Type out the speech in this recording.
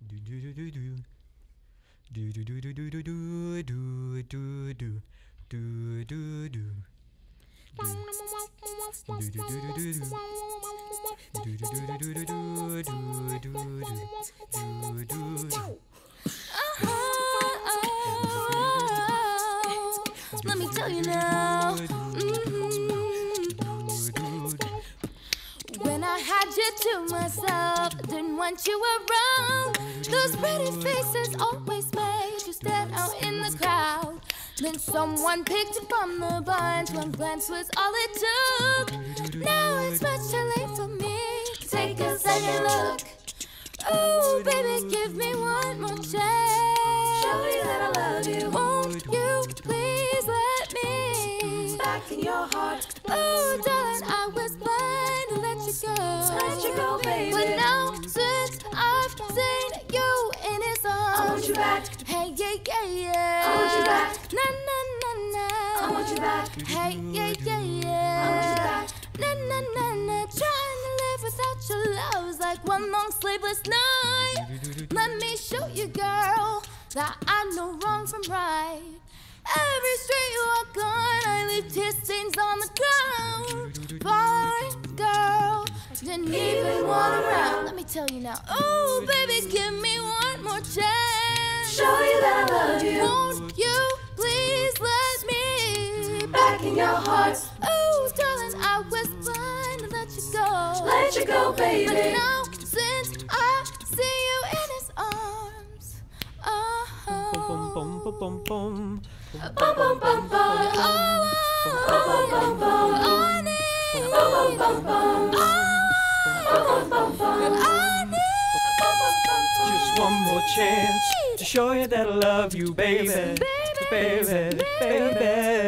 Do do do do do. Do do do do do do do do do do do do do. Let me tell you now. When I had you to myself, didn't want you around. Those pretty faces always made you stand out in the crowd. Then someone picked you from the bunch. One glance was all it took. Now it's much too late for me to take a second look. Oh, baby, give me one more chance. Show you that I love you. Won't you please let me back in your heart? Oh, darling, I was blind to let you go. Let you go, baby. But now since I've seen you in his arms, I want you back. Hey, yeah, yeah, yeah. I want you back. Na na na na. I want you back. Hey, yeah, yeah, yeah. I want you back. Na na na na. Trying to live without your love's like one long sleepless night. Let me show you, girl, that I know wrong from right. Every street you walk on, I leave tear stains on the ground. Foreign girl, didn't even want around. Let me tell you now. Oh, baby, give me one more chance. Show you that I love you. Won't you please let me back in your heart? Oh, darling, I was blind to let you go. Let you go, baby. But now, since I see you in his arms, Bum bum bum bum bum. bum bum bum bum. Oh, bum bum bum bum. I need. Bum bum bum bum. Bum bum bum bum. I need. Just one more chance to show you that I love you, baby. Baby, baby.